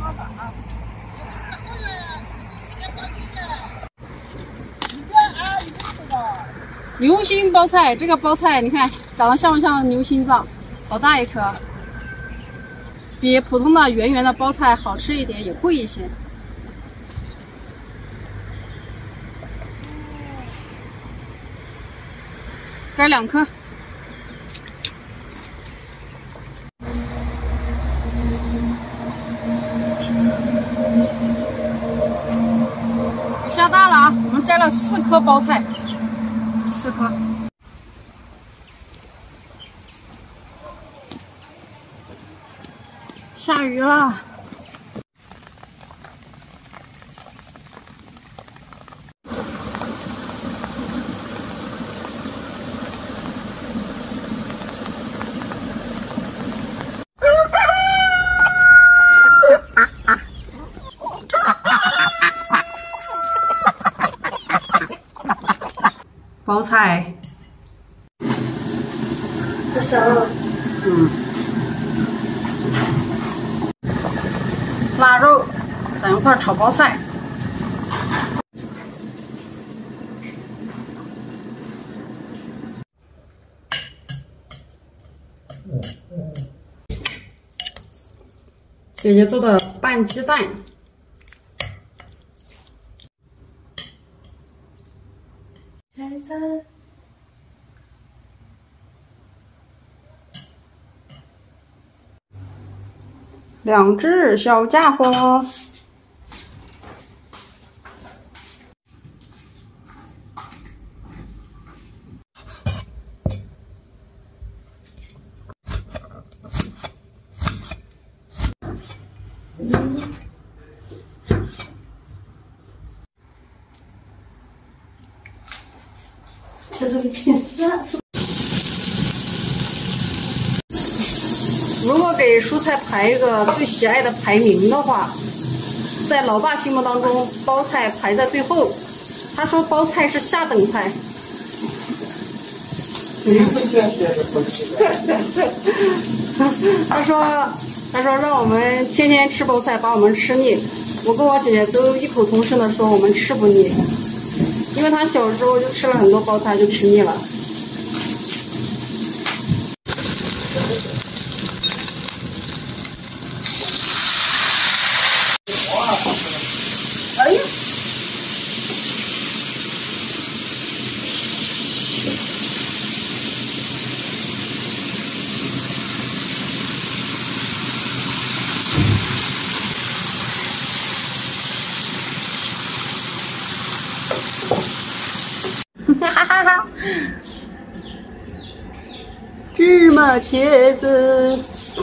牛心包菜，这个包菜你看长得像不像牛心脏？好大一颗，比普通的圆圆的包菜好吃一点，也贵一些。摘2颗。雨下大了啊，我们摘了4颗包菜，4颗。下雨了。包菜， 不香了。 腊肉，等一会儿炒包菜。姐姐做的拌鸡蛋。2只小家伙， 吃这个片子。 如果给蔬菜排一个最喜爱的排名的话，在老爸心目当中，包菜排在最后。他说包菜是下等菜。他说让我们天天吃包菜，把我们吃腻。我跟我姐姐都异口同声的说我们吃不腻，因为他小时候就吃了很多包菜，就吃腻了。哎呀！哈哈哈！芝麻茄子。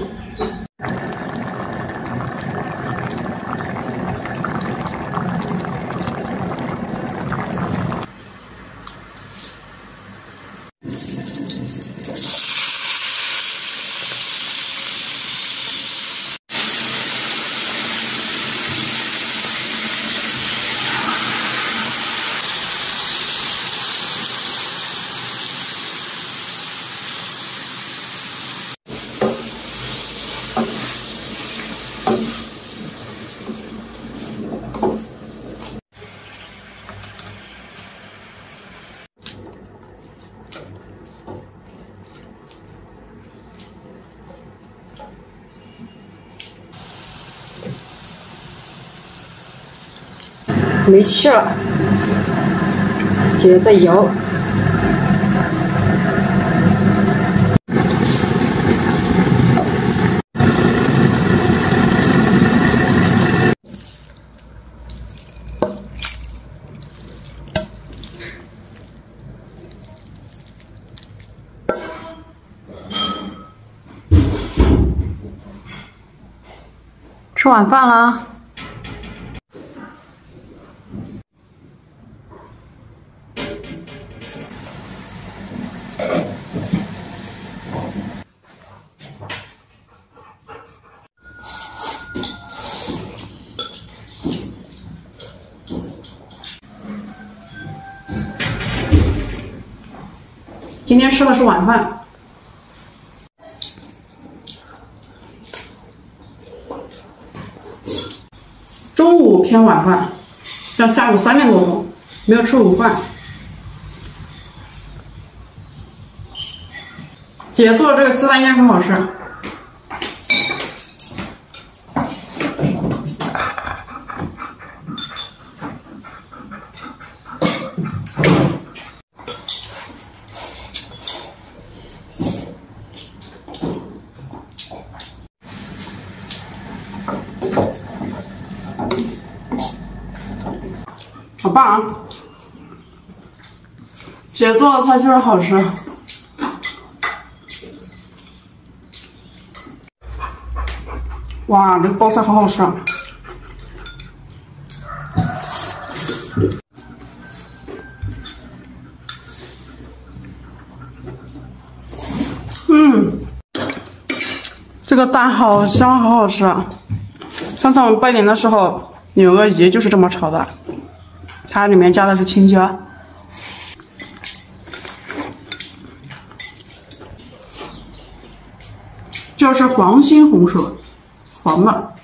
没气了，姐姐在摇。吃晚饭了。今天吃的是晚饭。 中午偏晚饭，像下午3点多钟没有吃午饭。姐做的这个鸡蛋应该很好吃。好棒啊！姐做的菜就是好吃。哇，这个包菜好好吃啊！这个蛋好香，好好吃啊！上次我们拜年的时候，有个姨就是这么炒的，它里面加的是青椒。这是黄心红薯，黄的。